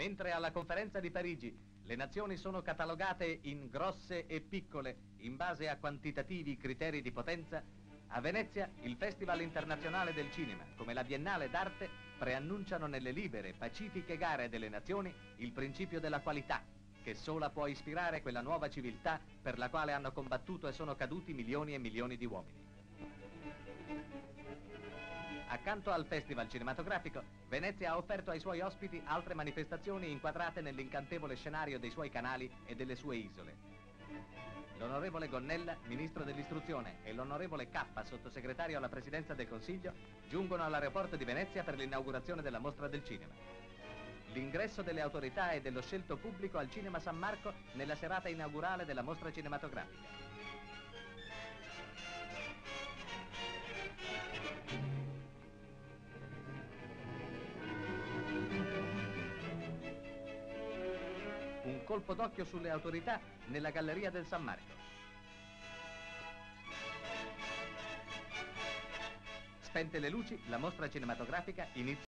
Mentre alla conferenza di Parigi le nazioni sono catalogate in grosse e piccole in base a quantitativi criteri di potenza, a Venezia il Festival internazionale del cinema, come la Biennale d'arte, preannunciano nelle libere, pacifiche gare delle nazioni il principio della qualità, che sola può ispirare quella nuova civiltà per la quale hanno combattuto e sono caduti milioni e milioni di uomini. Accanto al Festival cinematografico, Venezia ha offerto ai suoi ospiti altre manifestazioni inquadrate nell'incantevole scenario dei suoi canali e delle sue isole. L'onorevole Gonnella, ministro dell'istruzione, e l'onorevole Cappa, sottosegretario alla presidenza del Consiglio, giungono all'aeroporto di Venezia per l'inaugurazione della mostra del cinema. L'ingresso delle autorità e dello scelto pubblico al Cinema San Marco nella serata inaugurale della mostra cinematografica. Un colpo d'occhio sulle autorità nella galleria del San Marco. Spente le luci, la mostra cinematografica inizia.